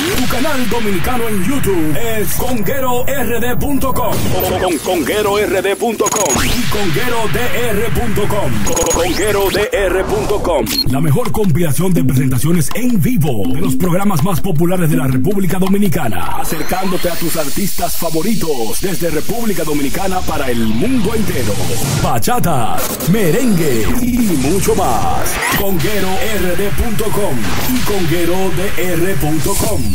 Tu canal dominicano en YouTube es CongueroRD.com. CongueroRD.com y CongueroDR.com. CongueroDR.com. La mejor compilación de presentaciones en vivo de los programas más populares de la República Dominicana, acercándote a tus artistas favoritos desde República Dominicana para el mundo entero. Bachata, merengue y mucho más. CongueroRD.com y CongueroDR.com.